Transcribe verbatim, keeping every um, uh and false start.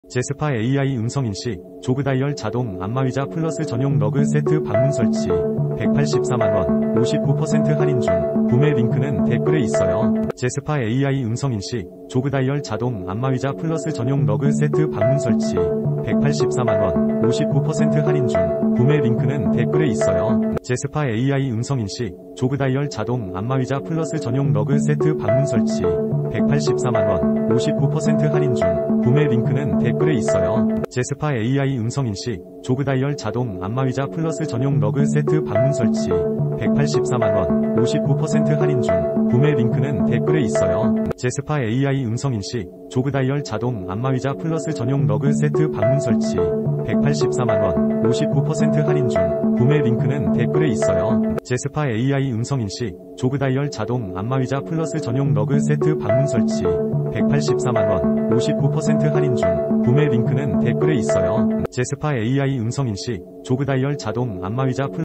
제스파 에이아이 음성인식, 조그다이얼 자동 안마의자 플러스 전용 러그 세트 방문 설치, 백팔십사만 원, 오십구 퍼센트 할인 중, 구매 링크는 댓글에 있어요. 제스파 에이아이 음성인식, 조그다이얼 자동 안마의자 플러스 전용 러그 세트 방문 설치, 백팔십사만 원, 오십구 퍼센트 할인 중, 구매 링크는 댓글에 있어요. 제스파 에이아이 음성인식, 조그다이얼 자동 안마의자 플러스 전용 러그 세트 방문 설치, 백팔십사만 원, 오십구 퍼센트 할인 중, 구매 링크는 댓글에 있어요. 제스파 에이아이 음성인식, 조그다이얼 자동 안마의자 플러스 전용 러그 세트 방문 설치, 백팔십사만 원, 오십구 퍼센트 할인 중, 구매 링크는 댓글에 있어요. 제스파 에이아이 음성인식, 조그다이얼 자동 안마의자 플러스 전용 러그 세트 방문 설치, 백팔십사만 원, 오십구 퍼센트 할인 중, 구매 링크는 댓글에 있어요. 제스파 에이아이 음성인식, 조그다이얼 자동 안마의자 플러스 전용 러그 세트 방문 설치, 백팔십사만 원, 오십구 퍼센트 할인 중, 구매 링크는 댓글에 있어요. 제스파 에이아이 음성인식, 조그다이얼 자동 안마의자 플러스